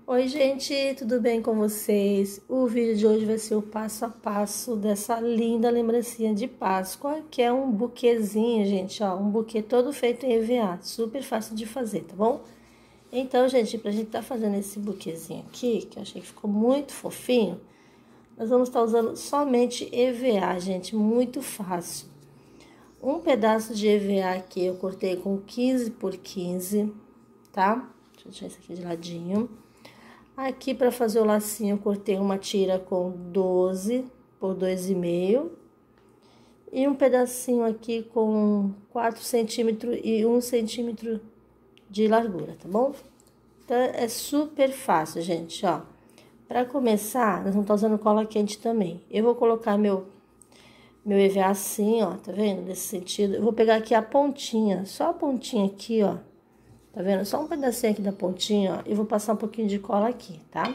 Oi, gente, tudo bem com vocês? O vídeo de hoje vai ser o passo a passo dessa linda lembrancinha de Páscoa, que é um buquezinho, gente, ó, um buquê todo feito em EVA, super fácil de fazer, tá bom? Então, gente, pra gente tá fazendo esse buquezinho aqui, que eu achei que ficou muito fofinho, nós vamos estar usando somente EVA, gente, muito fácil. Um pedaço de EVA aqui eu cortei com 15 por 15, tá? Deixa eu deixar isso aqui de ladinho. Aqui, para fazer o lacinho, eu cortei uma tira com 12 por 2,5. E um pedacinho aqui com 4 centímetros e 1 centímetro de largura, tá bom? Então, é super fácil, gente, ó. Para começar, nós vamos estar usando cola quente também. Eu vou colocar meu EVA assim, ó, tá vendo? Nesse sentido. Eu vou pegar aqui a pontinha, só a pontinha aqui, ó. Tá vendo? Só um pedacinho aqui da pontinha, ó. E vou passar um pouquinho de cola aqui, tá?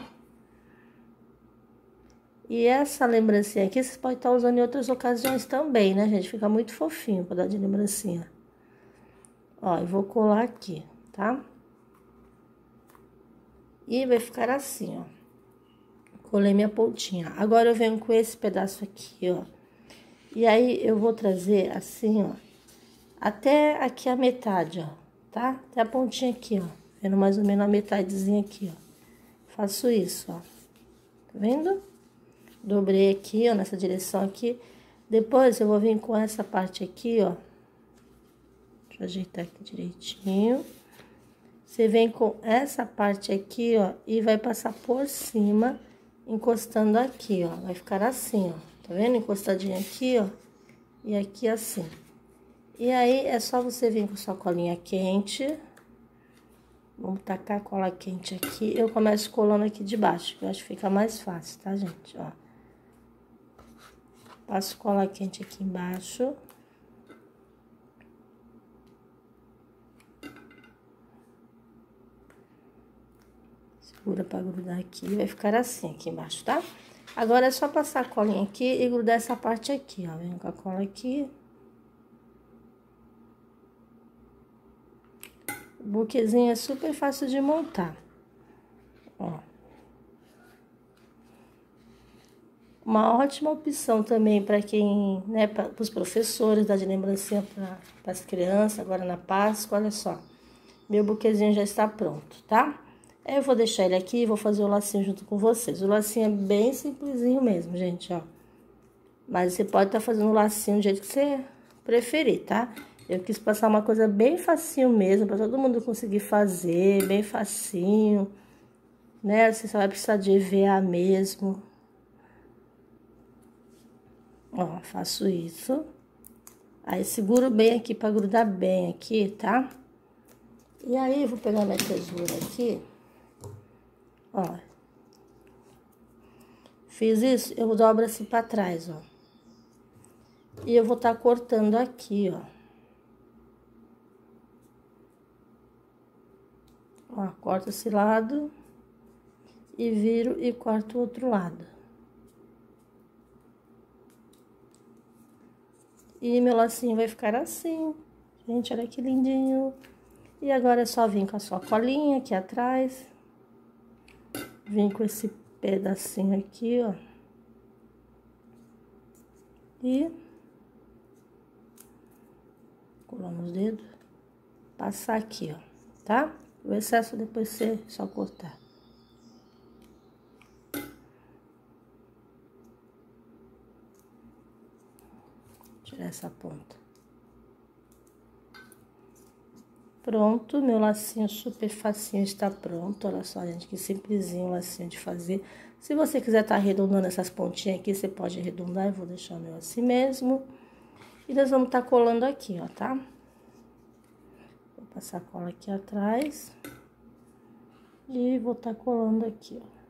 E essa lembrancinha aqui, vocês podem estar usando em outras ocasiões também, né, gente? Fica muito fofinho pra dar de lembrancinha. Ó, eu vou colar aqui, tá? E vai ficar assim, ó. Colei minha pontinha. Agora, eu venho com esse pedaço aqui, ó. E aí, eu vou trazer assim, ó. Até aqui a metade, ó. Tá? Até a pontinha aqui, ó. Vendo mais ou menos a metadezinha aqui, ó. Faço isso, ó. Tá vendo? Dobrei aqui, ó, nessa direção aqui. Depois, eu vou vir com essa parte aqui, ó. Deixa eu ajeitar aqui direitinho. Você vem com essa parte aqui, ó, e vai passar por cima, encostando aqui, ó. Vai ficar assim, ó. Tá vendo? Encostadinho aqui, ó. E aqui assim. E aí, é só você vir com sua colinha quente. Vamos tacar a cola quente aqui. Eu começo colando aqui de baixo, que eu acho que fica mais fácil, tá, gente? Ó. Passo cola quente aqui embaixo. Segura pra grudar aqui. Vai ficar assim aqui embaixo, tá? Agora, é só passar a colinha aqui e grudar essa parte aqui, ó. Vem com a cola aqui. O buquezinho é super fácil de montar. Ó. Uma ótima opção também para quem, né, para os professores, dar de lembrancinha para as crianças, agora na Páscoa, olha só. Meu buquezinho já está pronto, tá? Eu vou deixar ele aqui e vou fazer o lacinho junto com vocês. O lacinho é bem simplesinho mesmo, gente, ó. Mas você pode estar fazendo o lacinho do jeito que você preferir, tá? Eu quis passar uma coisa bem facinho mesmo, para todo mundo conseguir fazer, bem facinho, né? Você só vai precisar de EVA mesmo. Ó, faço isso. Aí, seguro bem aqui pra grudar bem aqui, tá? E aí, eu vou pegar minha tesoura aqui. Ó. Fiz isso, eu dobro assim pra trás, ó. E eu vou estar cortando aqui, ó. Ó, corto esse lado. E viro e corto o outro lado. E meu lacinho vai ficar assim. Gente, olha que lindinho. E agora é só vir com a sua colinha aqui atrás. Vim com esse pedacinho aqui, ó. E colar nos dedos. Passar aqui, ó, tá? O excesso depois você só cortar. Tirar essa ponta. Pronto, meu lacinho super facinho está pronto. Olha só, gente, que simplesinho o lacinho de fazer. Se você quiser estar arredondando essas pontinhas aqui, você pode arredondar. Eu vou deixar o meu assim mesmo. E nós vamos estar colando aqui, ó, tá? Vou passar a cola aqui atrás. E vou estar colando aqui, ó.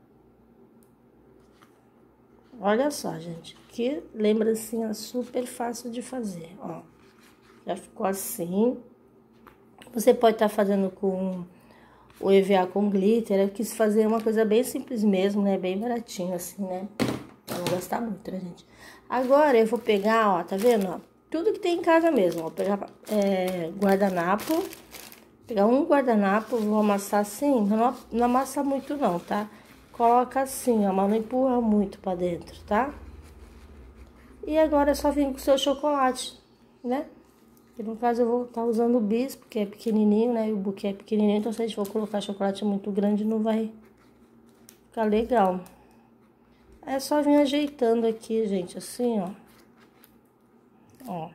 Olha só, gente, que lembrancinha super fácil de fazer, ó. Já ficou assim. Você pode estar fazendo com o EVA com glitter. Eu quis fazer uma coisa bem simples mesmo, né? Bem baratinho, assim, né? Pra não gastar muito, né, gente? Agora, eu vou pegar, ó, tá vendo, ó? Tudo que tem em casa mesmo, ó. Vou pegar guardanapo, Pegar um guardanapo, vou amassar assim, não amassa muito não, tá? Coloca assim, ó, mas não empurra muito pra dentro, tá? E agora é só vir com o seu chocolate, né? Que no caso eu vou estar usando o bis, porque é pequenininho, né? E o buquê é pequenininho, então se a gente for colocar chocolate muito grande, não vai ficar legal. É só vir ajeitando aqui, gente, assim, ó. Ó.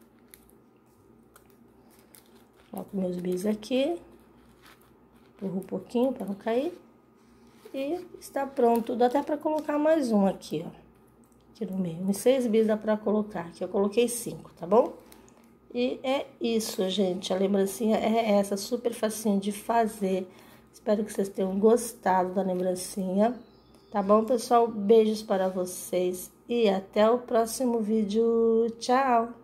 Coloco meus bis aqui. Empurro um pouquinho para não cair. E está pronto. Dá até para colocar mais um aqui, ó. Aqui no meio. Uns 6 bis dá para colocar. Aqui eu coloquei 5, tá bom? E é isso, gente. A lembrancinha é essa, super facinho de fazer. Espero que vocês tenham gostado da lembrancinha. Tá bom, pessoal? Beijos para vocês e até o próximo vídeo. Tchau!